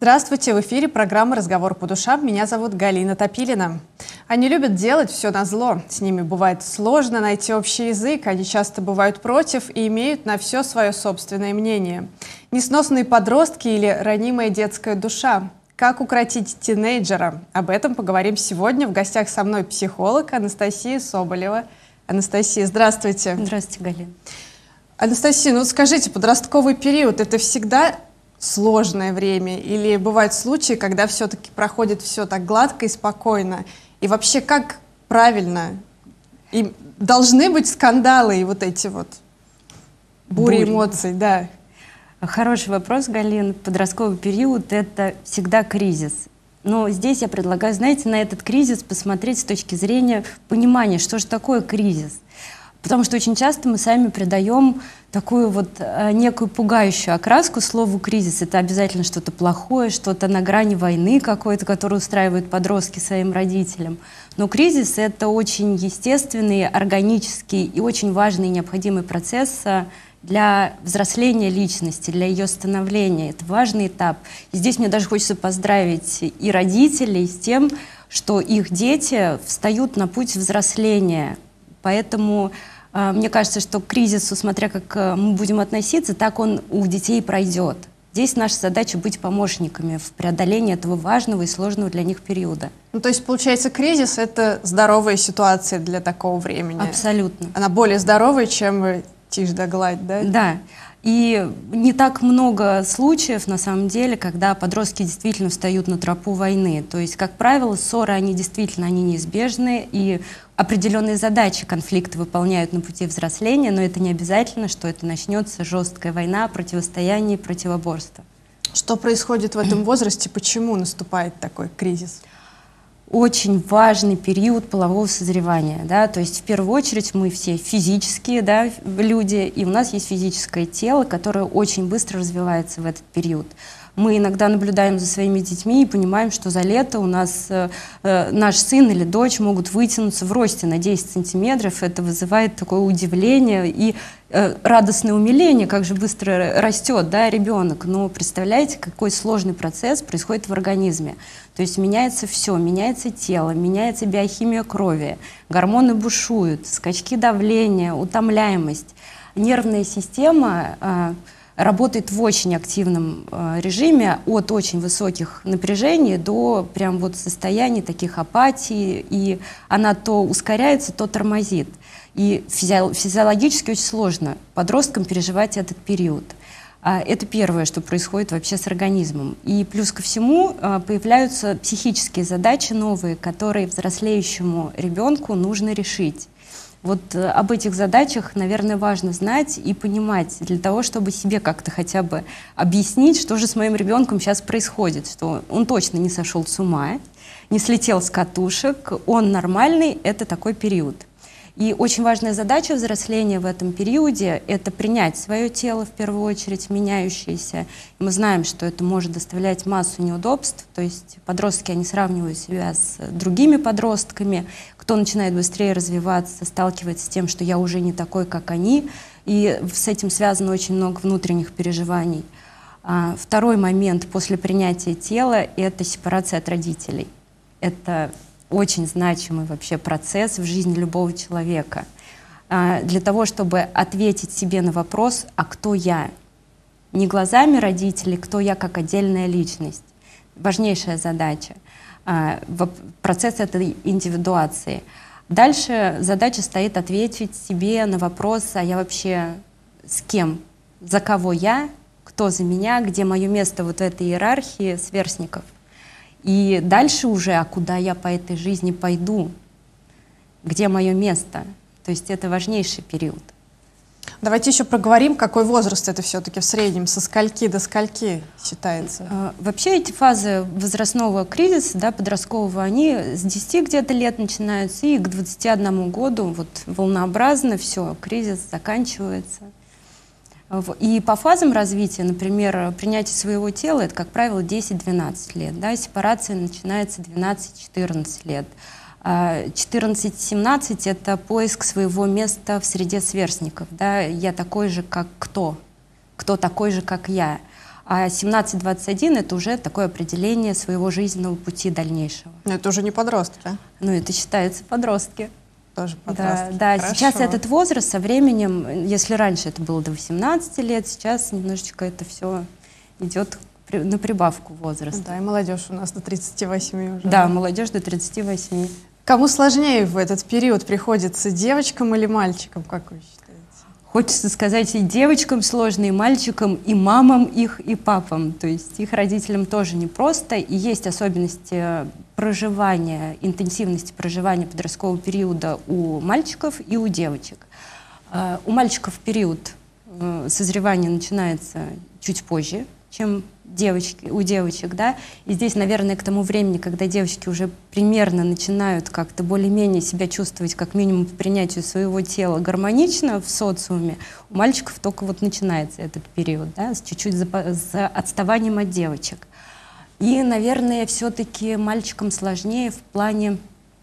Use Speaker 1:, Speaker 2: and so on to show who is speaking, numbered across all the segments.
Speaker 1: Здравствуйте, в эфире программа «Разговор по душам». Меня зовут Галина Топилина. Они любят делать все назло. С ними бывает сложно найти общий язык, они часто бывают против и имеют на все свое собственное мнение. Несносные подростки или ранимая детская душа. Как укротить тинейджера? Об этом поговорим сегодня. В гостях со мной психолог Анастасия Соболева. Анастасия, здравствуйте.
Speaker 2: Здравствуйте, Галина.
Speaker 1: Анастасия, ну скажите, подростковый период – это всегда сложное время? Или бывают случаи, когда все-таки проходит все так гладко и спокойно? И вообще, как правильно? И должны быть скандалы и вот эти вот бури эмоций, да?
Speaker 2: Хороший вопрос, Галин. Подростковый период – это всегда кризис. Но здесь я предлагаю, знаете, на этот кризис посмотреть с точки зрения понимания, что же такое кризис. Потому что очень часто мы сами придаем такую вот некую пугающую окраску слову «кризис». Это обязательно что-то плохое, что-то на грани войны какой-то, которую устраивают подростки своим родителям. Но кризис – это очень естественный, органический и очень важный и необходимый процесс для взросления личности, для ее становления. Это важный этап. И здесь мне даже хочется поздравить и родителей с тем, что их дети встают на путь взросления. Поэтому мне кажется, что к кризису, смотря как мы будем относиться, так он у детей пройдет. Здесь наша задача быть помощниками в преодолении этого важного и сложного для них периода.
Speaker 1: Ну, то есть, получается, кризис – это здоровая ситуация для такого времени?
Speaker 2: Абсолютно.
Speaker 1: Она более здоровая, чем тишь да гладь, да?
Speaker 2: Да. И не так много случаев, на самом деле, когда подростки действительно встают на тропу войны. То есть, как правило, ссоры, они действительно неизбежны, и определенные задачи конфликты выполняют на пути взросления, но это не обязательно, что это начнется жесткая война, противостояние, противоборство.
Speaker 1: Что происходит в этом возрасте? Почему наступает такой кризис?
Speaker 2: Очень важный период полового созревания, да, то есть в первую очередь мы все физические, да, люди, и у нас есть физическое тело, которое очень быстро развивается в этот период. Мы иногда наблюдаем за своими детьми и понимаем, что за лето у нас наш сын или дочь могут вытянуться в росте на 10 сантиметров. Это вызывает такое удивление и радостное умиление, как же быстро растет, да, ребенок. Но представляете, какой сложный процесс происходит в организме. То есть меняется все, меняется тело, меняется биохимия крови, гормоны бушуют, скачки давления, утомляемость. Нервная система работает в очень активном режиме, от очень высоких напряжений до прям вот состояний таких апатии, и она то ускоряется, то тормозит. И физиологически очень сложно подросткам переживать этот период. Это первое, что происходит вообще с организмом. И плюс ко всему появляются психические задачи новые, которые взрослеющему ребенку нужно решить. Вот об этих задачах, наверное, важно знать и понимать, для того, чтобы себе как-то хотя бы объяснить, что же с моим ребенком сейчас происходит, что он точно не сошел с ума, не слетел с катушек, он нормальный, это такой период. И очень важная задача взросления в этом периоде – это принять свое тело, в первую очередь, меняющееся. И мы знаем, что это может доставлять массу неудобств, то есть подростки, они сравнивают себя с другими подростками, кто начинает быстрее развиваться, сталкивается с тем, что я уже не такой, как они, и с этим связано очень много внутренних переживаний. Второй момент после принятия тела – это сепарация от родителей. Это очень значимый вообще процесс в жизни любого человека. Для того, чтобы ответить себе на вопрос, а кто я? Не глазами родителей, кто я как отдельная личность. Важнейшая задача. Процесс этой индивидуации. Дальше задача стоит ответить себе на вопрос, а я вообще с кем? За кого я? Кто за меня? Где мое место вот в этой иерархии сверстников? И дальше уже, а куда я по этой жизни пойду? Где мое место? То есть это важнейший период.
Speaker 1: Давайте еще проговорим, какой возраст это все-таки в среднем, со скольки до скольки считается?
Speaker 2: Вообще эти фазы возрастного кризиса, да, подросткового, они с 10 где-то лет начинаются, и к 21 году вот волнообразно все, кризис заканчивается. И по фазам развития, например, принятие своего тела, это, как правило, 10-12 лет. Да, сепарация начинается 12-14 лет. 14-17 — это поиск своего места в среде сверстников. Да? Я такой же, как кто? Кто такой же, как я? А 17-21 — это уже такое определение своего жизненного пути дальнейшего.
Speaker 1: Но это уже не подростки.
Speaker 2: Ну, это считаются подростки.
Speaker 1: Тоже подростки.
Speaker 2: Да,
Speaker 1: Хорошо.
Speaker 2: сейчас этот возраст со временем, если раньше это было до 18 лет, сейчас немножечко это все идет на прибавку возраста.
Speaker 1: Да, и молодежь у нас до 38 уже.
Speaker 2: Да, молодежь до 38.
Speaker 1: Кому сложнее в этот период приходится, девочкам или мальчикам, как вы считаете?
Speaker 2: Хочется сказать и девочкам сложно, и мальчикам, и мамам их, и папам. То есть их родителям тоже непросто. И есть особенности проживания, интенсивности проживания подросткового периода у мальчиков и у девочек. У мальчиков период созревания начинается чуть позже, чем у девочек, да, и здесь, наверное, к тому времени, когда девочки уже примерно начинают как-то более-менее себя чувствовать, как минимум по принятию своего тела гармонично в социуме, у мальчиков только вот начинается этот период, да, с чуть-чуть за отставанием от девочек. И, наверное, все-таки мальчикам сложнее в плане,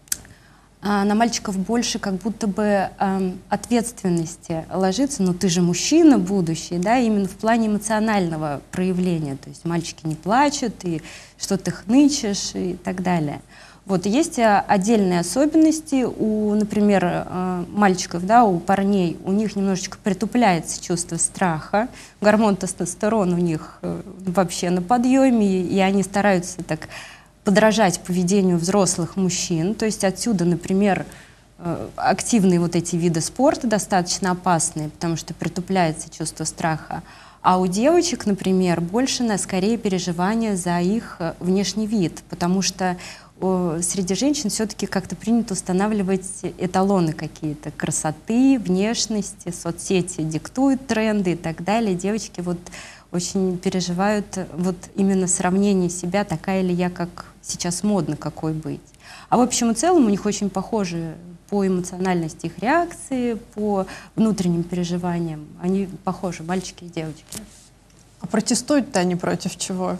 Speaker 2: на мальчиков больше как будто бы ответственности ложится, но ты же мужчина будущий, да, именно в плане эмоционального проявления. То есть мальчики не плачут, и что ты хнычешь и так далее. Вот, есть отдельные особенности у, например, мальчиков, да, у парней, у них немножечко притупляется чувство страха, гормон тестостерон у них вообще на подъеме, и они стараются так подражать поведению взрослых мужчин. То есть отсюда, например, активные вот эти виды спорта достаточно опасные, потому что притупляется чувство страха. А у девочек, например, больше, скорее, переживания за их внешний вид, потому что среди женщин все-таки как-то принято устанавливать эталоны какие-то красоты, внешности, соцсети диктуют тренды и так далее. Девочки вот очень переживают вот именно сравнение себя, такая ли я, как сейчас модно, какой быть. А в общем и целом у них очень похожи по эмоциональности их реакции, по внутренним переживаниям. Они похожи, мальчики и девочки.
Speaker 1: А протестуют-то они против чего?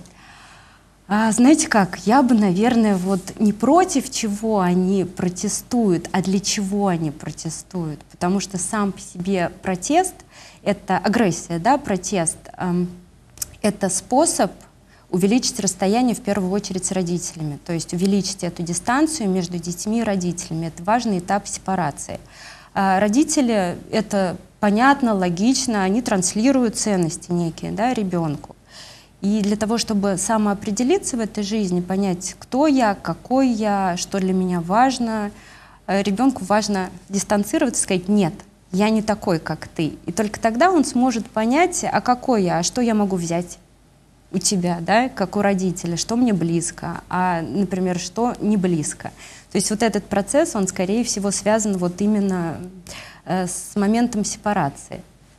Speaker 2: Знаете как, я бы, наверное, вот не против чего они протестуют, а для чего они протестуют. Потому что сам по себе протест — это агрессия, да, протест — это способ увеличить расстояние, в первую очередь, с родителями. То есть увеличить эту дистанцию между детьми и родителями. Это важный этап сепарации. Родители — это понятно, логично, они транслируют ценности некие, да, ребенку. И для того, чтобы самоопределиться в этой жизни, понять, кто я, какой я, что для меня важно, ребенку важно дистанцироваться и сказать: нет, я не такой, как ты. И только тогда он сможет понять, а какой я, а что я могу взять у тебя, да, как у родителя, что мне близко, а, например, что не близко. То есть вот этот процесс, он, скорее всего, связан вот именно с моментом сепарации.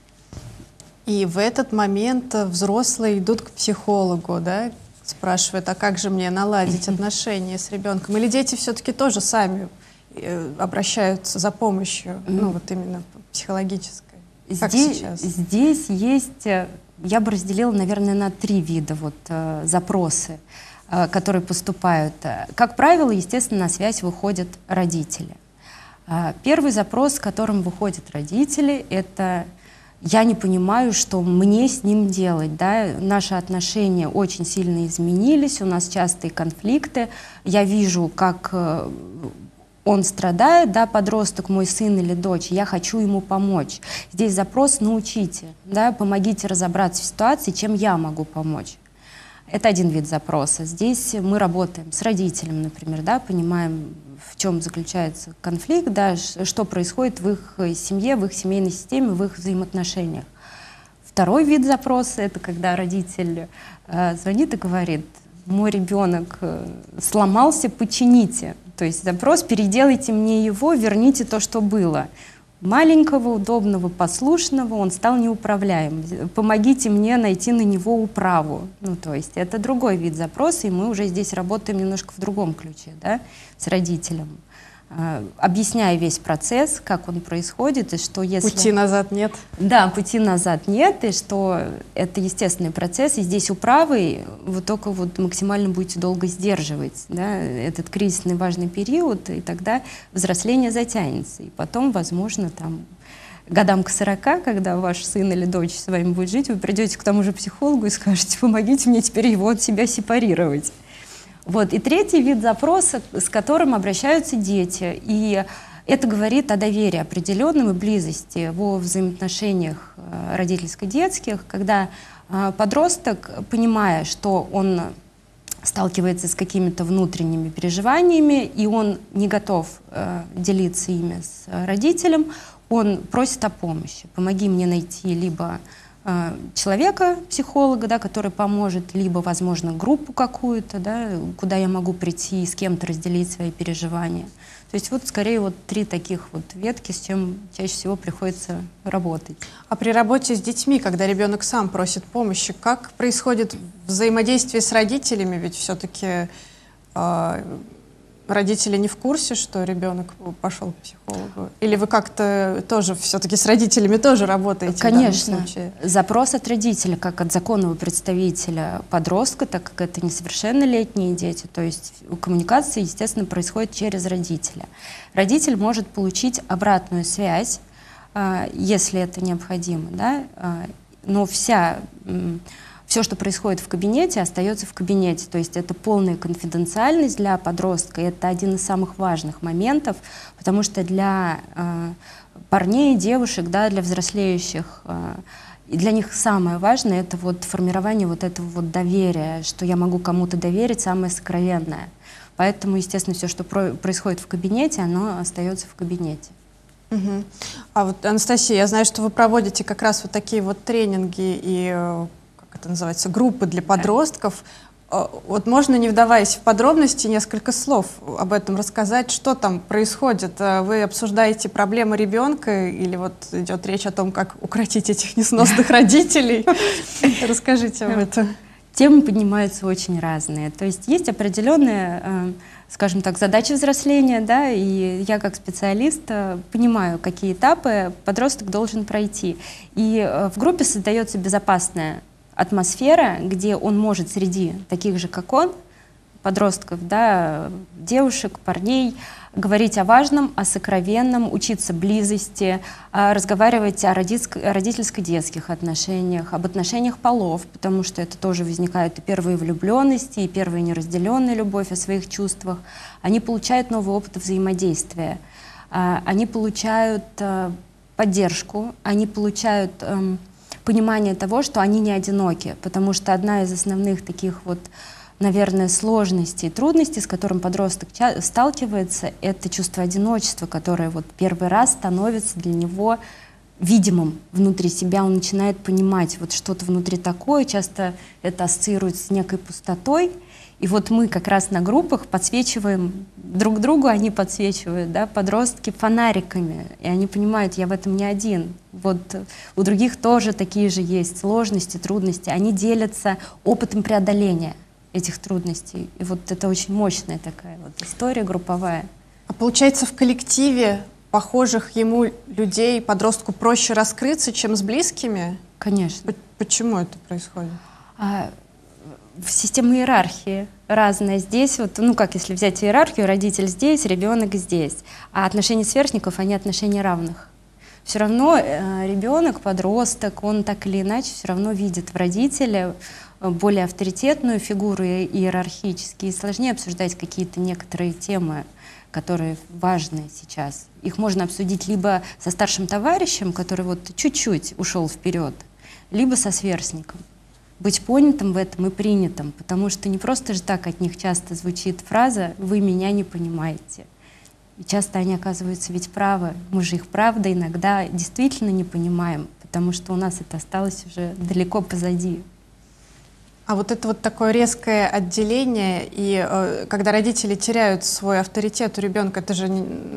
Speaker 1: И в этот момент взрослые идут к психологу, да, спрашивают, а как же мне наладить отношения с ребенком? Или дети все-таки тоже сами обращаются за помощью, ну вот именно психологической? Как сейчас?
Speaker 2: Здесь есть, я бы разделила, наверное, на 3 вида вот, запросы, которые поступают. Как правило, естественно, на связь выходят родители. Первый запрос, с которым выходят родители, это: я не понимаю, что мне с ним делать, да? Наши отношения очень сильно изменились, у нас частые конфликты, я вижу, как он страдает, да, подросток, мой сын или дочь, я хочу ему помочь. Здесь запрос: научите, да, помогите разобраться в ситуации, чем я могу помочь. Это один вид запроса. Здесь мы работаем с родителем, например, да, понимаем, в чем заключается конфликт, да, что происходит в их семье, в их семейной системе, в их взаимоотношениях. Второй вид запроса — это когда родитель звонит и говорит: мой ребенок сломался, почините. То есть запрос: переделайте мне его, верните то, что было. Маленького, удобного, послушного, он стал неуправляем. Помогите мне найти на него управу. Ну, то есть это другой вид запроса, и мы уже здесь работаем немножко в другом ключе, да, с родителем. Объясняя весь процесс, как он происходит, и что если...
Speaker 1: Пути назад нет?
Speaker 2: Да, пути назад нет, и что это естественный процесс, и здесь управой вы только вот максимально будете долго сдерживать, да, этот кризисный важный период, и тогда взросление затянется, и потом, возможно, там годам к 40, когда ваш сын или дочь с вами будет жить, вы придете к тому же психологу и скажете: помогите мне теперь его от себя сепарировать. Вот. И третий вид запроса, с которым обращаются дети. И это говорит о доверии определенном и близости во взаимоотношениях родительско-детских, когда подросток, понимая, что он сталкивается с какими-то внутренними переживаниями, и он не готов делиться ими с родителем, он просит о помощи. Помоги мне найти либо человека, психолога, да, который поможет, либо, возможно, группу какую-то, да, куда я могу прийти и с кем-то разделить свои переживания. То есть вот скорее вот 3 таких вот ветки, с чем чаще всего приходится работать.
Speaker 1: А при работе с детьми, когда ребенок сам просит помощи, как происходит взаимодействие с родителями? Ведь все-таки родители не в курсе, что ребенок пошел к психологу? Или вы как-то тоже все-таки с родителями тоже работаете?
Speaker 2: Конечно.
Speaker 1: В данном случае?
Speaker 2: Запрос от родителя, как от законного представителя подростка, так как это несовершеннолетние дети, то есть коммуникация, естественно, происходит через родителя. Родитель может получить обратную связь, если это необходимо, да? Но все, что происходит в кабинете, остается в кабинете. То есть это полная конфиденциальность для подростка. И это один из самых важных моментов, потому что для парней, девушек, да, для взрослеющих, и для них самое важное — это вот формирование вот этого вот доверия, что я могу кому-то доверить, самое сокровенное. Поэтому, естественно, все, что происходит в кабинете, оно остается в кабинете.
Speaker 1: Угу. А вот, Анастасия, я знаю, что вы проводите как раз вот такие вот тренинги и это называется, группы для подростков. Вот можно, не вдаваясь в подробности, несколько слов об этом рассказать, что там происходит? Вы обсуждаете проблемы ребенка или вот идет речь о том, как укротить этих несносных родителей? Расскажите об этом.
Speaker 2: Темы поднимаются очень разные. То есть есть определенная, скажем так, задача взросления, да, и я как специалист понимаю, какие этапы подросток должен пройти. И в группе создается безопасная атмосфера, где он может среди таких же, как он, подростков, да, девушек, парней, говорить о важном, о сокровенном, учиться близости, разговаривать о родительско-детских отношениях, об отношениях полов, потому что это тоже возникают и первые влюбленности, и первая неразделенная любовь, о своих чувствах. Они получают новый опыт взаимодействия, они получают поддержку, они получают понимание того, что они не одиноки, потому что одна из основных таких вот, наверное, сложностей, трудностей, с которым подросток сталкивается, это чувство одиночества, которое вот первый раз становится для него видимым внутри себя. Он начинает понимать вот что-то внутри такое, часто это ассоциируется с некой пустотой. И вот мы как раз на группах подсвечиваем друг другу, они подсвечивают, да, подростки фонариками, и они понимают, я в этом не один. Вот у других тоже такие же есть сложности, трудности. Они делятся опытом преодоления этих трудностей. И вот это очень мощная такая вот история групповая.
Speaker 1: А получается, в коллективе похожих ему людей подростку проще раскрыться, чем с близкими?
Speaker 2: Конечно.
Speaker 1: Почему это происходит?
Speaker 2: Система иерархии разная. Здесь, вот, ну как если взять иерархию, родитель здесь, ребенок здесь. А отношения сверстников, они отношения равных. Все равно ребенок, подросток, он так или иначе все равно видит в родителе более авторитетную фигуру иерархически, и сложнее обсуждать какие-то некоторые темы, которые важны сейчас. Их можно обсудить либо со старшим товарищем, который вот чуть-чуть ушел вперед, либо со сверстником. Быть понятым в этом и принятым, потому что не просто же так от них часто звучит фраза «вы меня не понимаете». И часто они оказываются ведь правы. Мы же их, правда, иногда действительно не понимаем, потому что у нас это осталось уже далеко позади.
Speaker 1: А вот это вот такое резкое отделение, и когда родители теряют свой авторитет у ребенка, это же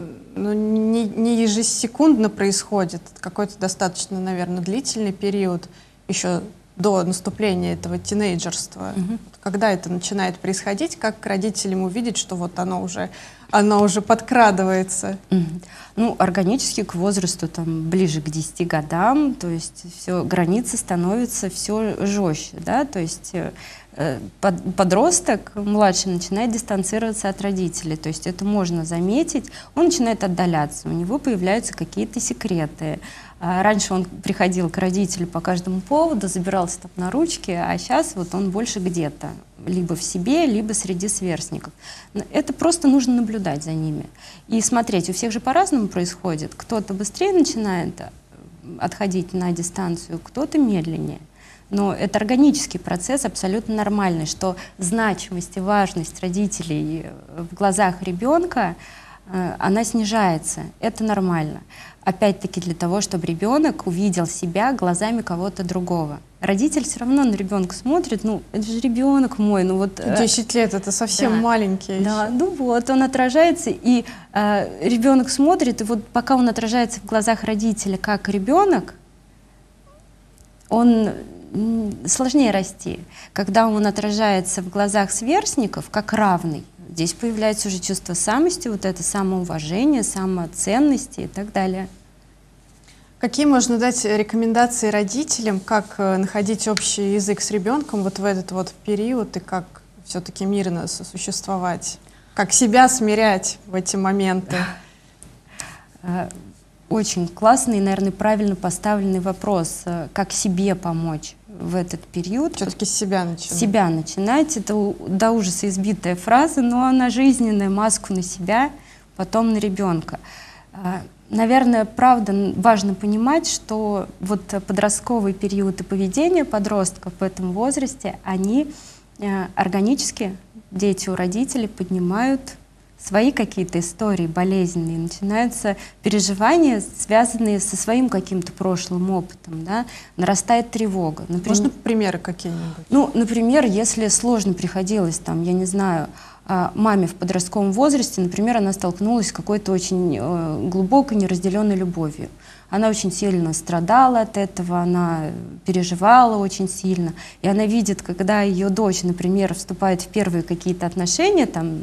Speaker 1: не ежесекундно происходит, какой-то достаточно, наверное, длительный период, еще до наступления этого тинейджерства. Когда это начинает происходить, как родителям увидеть, что вот оно уже подкрадывается?
Speaker 2: Ну, органически к возрасту там, ближе к 10 годам, то есть все, границы становятся все жестче, да, то есть подросток младший начинает дистанцироваться от родителей, то есть это можно заметить, он начинает отдаляться, у него появляются какие-то секреты. Раньше он приходил к родителю по каждому поводу, забирался там на ручки, а сейчас вот он больше где-то, либо в себе, либо среди сверстников. Это просто нужно наблюдать за ними и смотреть. У всех же по-разному происходит. Кто-то быстрее начинает отходить на дистанцию, кто-то медленнее. Но это органический процесс, абсолютно нормальный, что значимость и важность родителей в глазах ребенка, она снижается. Это нормально. Опять-таки для того, чтобы ребенок увидел себя глазами кого-то другого. Родитель все равно на ребенка смотрит, ну, это же ребенок мой, ну вот...
Speaker 1: 10 лет, это совсем
Speaker 2: да,
Speaker 1: маленький.
Speaker 2: Да, ну вот, он отражается, и ребенок смотрит, и вот пока он отражается в глазах родителя как ребенок, он сложнее расти. Когда он отражается в глазах сверстников как равный, здесь появляется уже чувство самости, вот это самоуважение, самоценности и так далее.
Speaker 1: Какие можно дать рекомендации родителям, как находить общий язык с ребенком вот в этот вот период и как все-таки мирно сосуществовать? Как себя смирять в эти моменты?
Speaker 2: Очень классный и, наверное, правильно поставленный вопрос, как себе помочь в этот период.
Speaker 1: Все-таки с себя начинать.
Speaker 2: С себя начинать. Это до ужаса избитая фраза, но она жизненная, маску на себя, потом на ребенка. Наверное, правда, важно понимать, что вот подростковый период и поведение подростков в этом возрасте, они органически, дети у родителей, поднимают свои какие-то истории болезненные, начинаются переживания, связанные со своим каким-то прошлым опытом, да? Нарастает тревога.
Speaker 1: Например, можно примеры какие-нибудь?
Speaker 2: Ну, например, если сложно приходилось, там, я не знаю, маме в подростковом возрасте, например, она столкнулась с какой-то очень глубокой неразделенной любовью. Она очень сильно страдала от этого, она переживала очень сильно. И она видит, когда ее дочь, например, вступает в первые какие-то отношения там,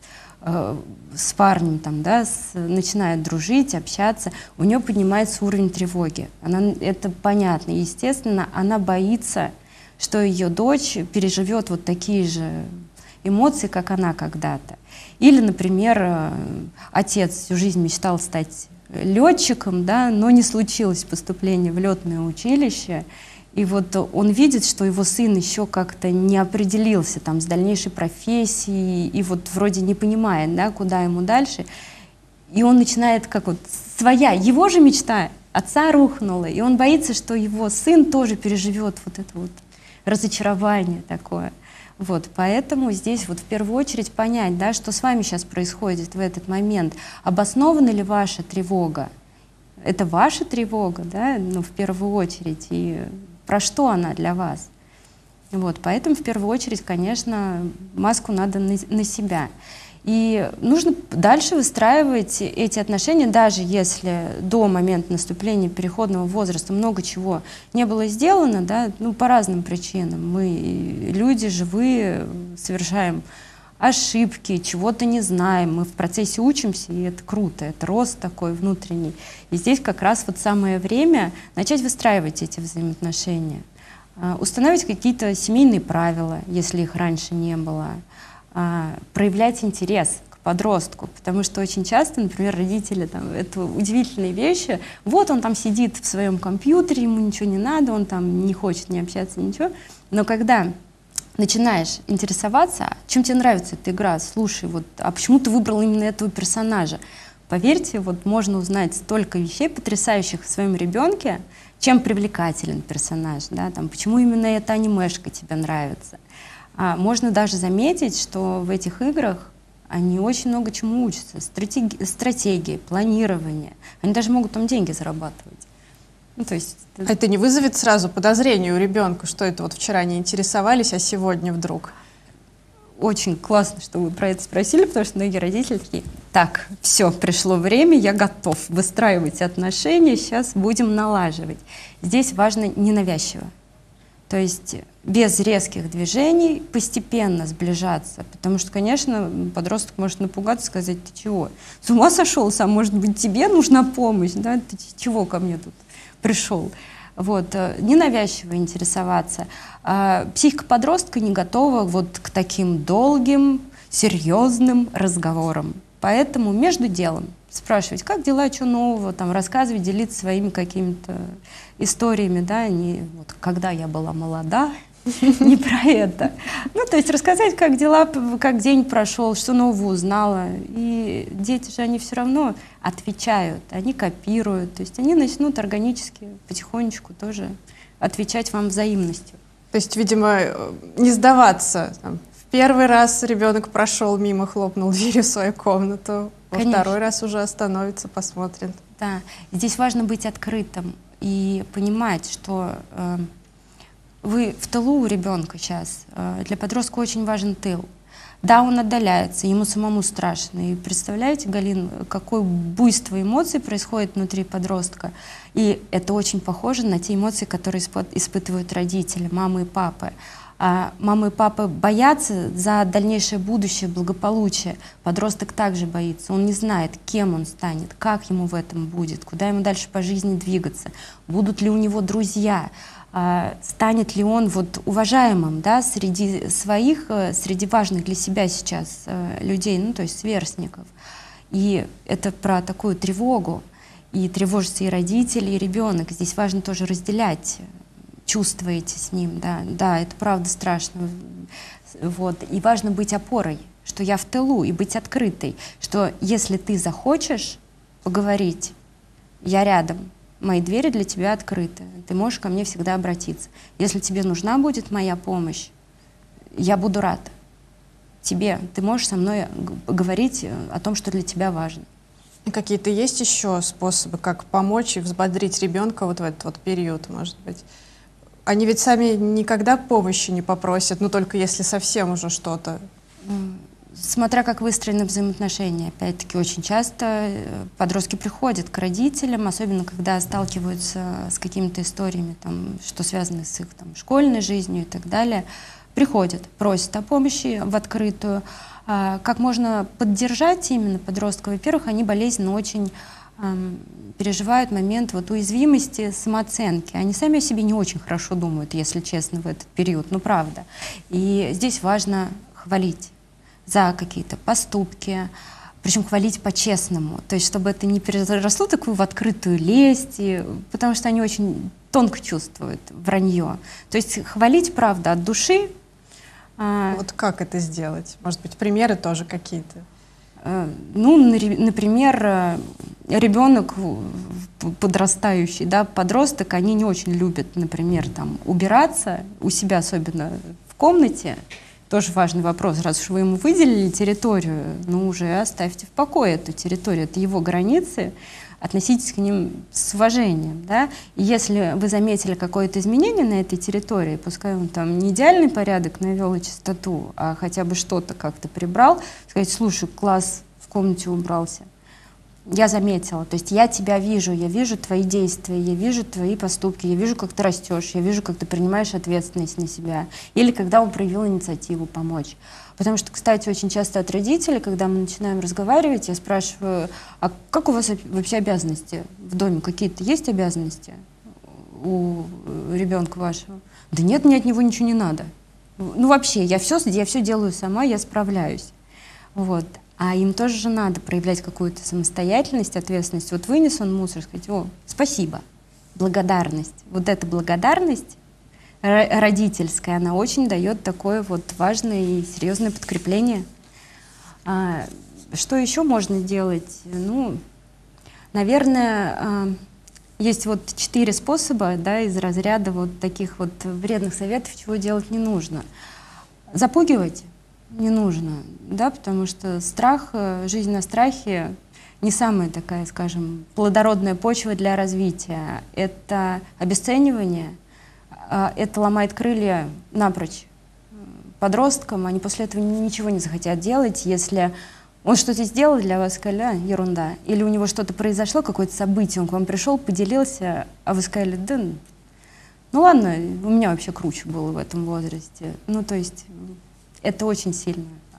Speaker 2: с парнем, там, да, начинает дружить, общаться, у нее поднимается уровень тревоги. Это понятно. Естественно, она боится, что ее дочь переживет вот такие же эмоции, как она когда-то. Или, например, отец всю жизнь мечтал стать летчиком, да, но не случилось поступление в летное училище. И вот он видит, что его сын еще как-то не определился там с дальнейшей профессией, и вот вроде не понимает, да, куда ему дальше. И он начинает, как вот своя, его же мечта отца рухнула, и он боится, что его сын тоже переживет вот это вот разочарование такое. Вот, поэтому здесь вот в первую очередь понять, да, что с вами сейчас происходит в этот момент. Обоснована ли ваша тревога? Это ваша тревога, да, ну, в первую очередь, и про что она для вас? Вот, поэтому в первую очередь, конечно, маску надо на себя. И нужно дальше выстраивать эти отношения, даже если до момента наступления переходного возраста много чего не было сделано, да, ну, по разным причинам. Мы, люди живые, совершаем ошибки, чего-то не знаем, мы в процессе учимся, и это круто, это рост такой внутренний. И здесь как раз вот самое время начать выстраивать эти взаимоотношения, устанавливать какие-то семейные правила, если их раньше не было, проявлять интерес к подростку, потому что очень часто, например, родители, там, это удивительные вещи, вот он там сидит в своем компьютере, ему ничего не надо, он там не хочет не общаться, ничего, но когда начинаешь интересоваться, чем тебе нравится эта игра, слушай, вот, а почему ты выбрал именно этого персонажа? Поверьте, вот можно узнать столько вещей потрясающих в своем ребенке, чем привлекателен персонаж, да, там, почему именно эта анимешка тебе нравится. Можно даже заметить, что в этих играх они очень много чему учатся, стратегии, планирование, они даже могут там деньги зарабатывать. Ну, то есть...
Speaker 1: Это не вызовет сразу подозрение у ребенка, что это вот вчера не интересовались, а сегодня вдруг?
Speaker 2: Очень классно, что вы про это спросили, потому что многие родители такие: так, все, пришло время, я готов выстраивать отношения, сейчас будем налаживать. Здесь важно ненавязчиво. То есть без резких движений постепенно сближаться. Потому что, конечно, подросток может напугаться, сказать: ты чего? С ума сошел сам? Может быть, тебе нужна помощь? Да? Ты чего ко мне тут пришел? Вот, ненавязчиво интересоваться. Психика подростка не готова вот к таким долгим, серьезным разговорам. Поэтому между делом спрашивать, как дела, что нового, там, рассказывать, делиться своими какими-то историями, да, не вот когда я была молода, не про это. Ну, то есть рассказать, как дела, как день прошел, что нового узнала. И дети же, они все равно отвечают, они копируют, то есть они начнут органически, потихонечку тоже отвечать вам взаимностью.
Speaker 1: То есть, видимо, не сдаваться. Там, в первый раз ребенок прошел мимо, хлопнул дверью в свою комнату, во второй раз уже остановится, посмотрит.
Speaker 2: Да, здесь важно быть открытым и понимать, что вы в тылу у ребенка сейчас. Для подростка очень важен тыл. Да, он отдаляется, ему самому страшно. И представляете, Галин, какое буйство эмоций происходит внутри подростка. И это очень похоже на те эмоции, которые испытывают родители, мамы и папы. Мамы и папы боятся за дальнейшее будущее, благополучие. Подросток также боится. Он не знает, кем он станет, как ему в этом будет, куда ему дальше по жизни двигаться, будут ли у него друзья, станет ли он вот уважаемым, да, среди своих, среди важных для себя сейчас людей, ну, то есть сверстников. И это про такую тревогу. И тревожатся и родители, и ребенок. Здесь важно тоже разделять чувства эти с ним. Да, да, это правда страшно. Вот. И важно быть опорой, что я в тылу, и быть открытой, что если ты захочешь поговорить, я рядом. Мои двери для тебя открыты. Ты можешь ко мне всегда обратиться. Если тебе нужна будет моя помощь, я буду рад тебе. Ты можешь со мной говорить о том, что для тебя важно.
Speaker 1: Какие-то есть еще способы, как помочь и взбодрить ребенка вот в этот вот период, может быть? Они ведь сами никогда помощи не попросят, но только если совсем уже что-то.
Speaker 2: Смотря как выстроены взаимоотношения. Опять-таки, очень часто подростки приходят к родителям, особенно когда сталкиваются с какими-то историями, там, что связано с их там, школьной жизнью и так далее. Приходят, просят о помощи в открытую. Как можно поддержать именно подростка? Во-первых, они болезненно очень переживают момент вот уязвимости, самооценки. Они сами о себе не очень хорошо думают, если честно, в этот период, ну правда. И здесь важно хвалить за какие-то поступки, причем хвалить по-честному, то есть чтобы это не переросло такую в открытую лесть, потому что они очень тонко чувствуют вранье. То есть хвалить, правда, от души.
Speaker 1: Вот как это сделать? Может быть, примеры тоже какие-то?
Speaker 2: Ну, например, ребенок подрастающий, да, подросток, они не очень любят, например, там, убираться у себя, особенно в комнате. Тоже важный вопрос. Раз уж вы ему выделили территорию, ну уже оставьте в покое эту территорию. Это его границы. Относитесь к ним с уважением. Да? И если вы заметили какое-то изменение на этой территории, пускай он там не идеальный порядок навел и чистоту, а хотя бы что-то как-то прибрал, сказать: слушай, класс, в комнате убрался. Я заметила, то есть я тебя вижу, я вижу твои действия, я вижу твои поступки, я вижу, как ты растешь, я вижу, как ты принимаешь ответственность на себя. Или когда он проявил инициативу помочь. Потому что, кстати, очень часто от родителей, когда мы начинаем разговаривать, я спрашиваю: а как у вас вообще обязанности в доме? Какие-то есть обязанности у ребенка вашего? Да нет, мне от него ничего не надо. Ну вообще, я все делаю сама, я справляюсь. Вот. А им тоже же надо проявлять какую-то самостоятельность, ответственность. Вот вынес он мусор, сказать: о, спасибо, благодарность. Вот эта благодарность родительская, она очень дает такое вот важное и серьезное подкрепление. Что еще можно делать? Ну, наверное, есть вот 4 способа, да, из разряда вот таких вот вредных советов, чего делать не нужно. Запугивать не нужно, да, потому что страх, жизнь на страхе не самая такая, скажем, плодородная почва для развития. Это обесценивание, это ломает крылья напрочь подросткам. Они после этого ничего не захотят делать, если он что-то сделал для вас, сказали: ерунда. Или у него что-то произошло, какое-то событие, он к вам пришел, поделился, а вы сказали: да, ну ладно, у меня вообще круче было в этом возрасте. Ну, то есть это очень сильно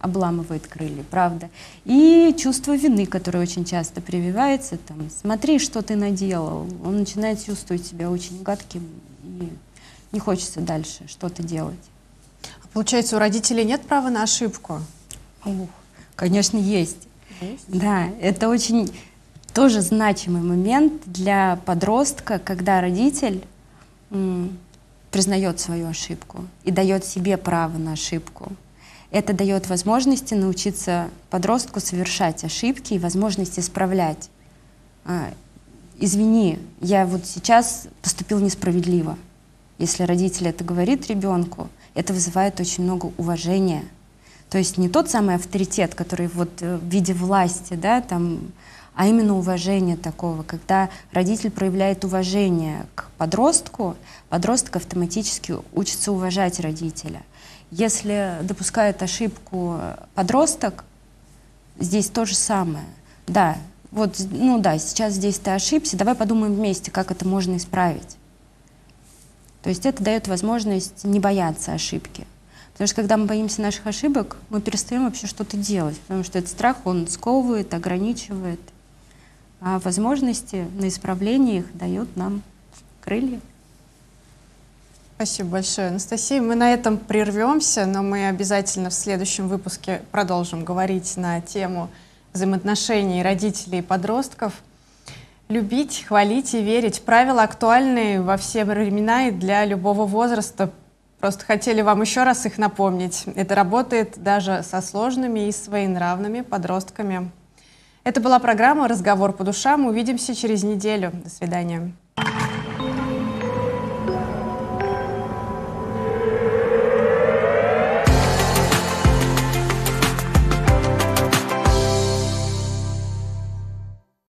Speaker 2: обламывает крылья, правда. И чувство вины, которое очень часто прививается, там, смотри, что ты наделал. Он начинает чувствовать себя очень гадким, и не хочется дальше что-то делать.
Speaker 1: А получается, у родителей нет права на ошибку?
Speaker 2: Конечно, есть. Да, это очень тоже значимый момент для подростка, когда родитель признает свою ошибку и дает себе право на ошибку. Это дает возможности научиться подростку совершать ошибки и возможность исправлять. Извини, я вот сейчас поступил несправедливо. Если родитель это говорит ребенку, это вызывает очень много уважения. То есть не тот самый авторитет, который вот в виде власти, да, там, а именно уважение такого, когда родитель проявляет уважение к подростку, подросток автоматически учится уважать родителя. Если допускает ошибку подросток, здесь то же самое. Да, вот, ну да, сейчас здесь ты ошибся, давай подумаем вместе, как это можно исправить. То есть это дает возможность не бояться ошибки. Потому что когда мы боимся наших ошибок, мы перестаем вообще что-то делать, потому что этот страх, он сковывает, ограничивает. А возможности на исправление их дают нам крылья.
Speaker 1: Спасибо большое, Анастасия. Мы на этом прервемся, но мы обязательно в следующем выпуске продолжим говорить на тему взаимоотношений родителей и подростков. Любить, хвалить и верить. Правила актуальны во все времена и для любого возраста. Просто хотели вам еще раз их напомнить. Это работает даже со сложными и своенравными подростками. Это была программа «Разговор по душам». Увидимся через неделю. До свидания.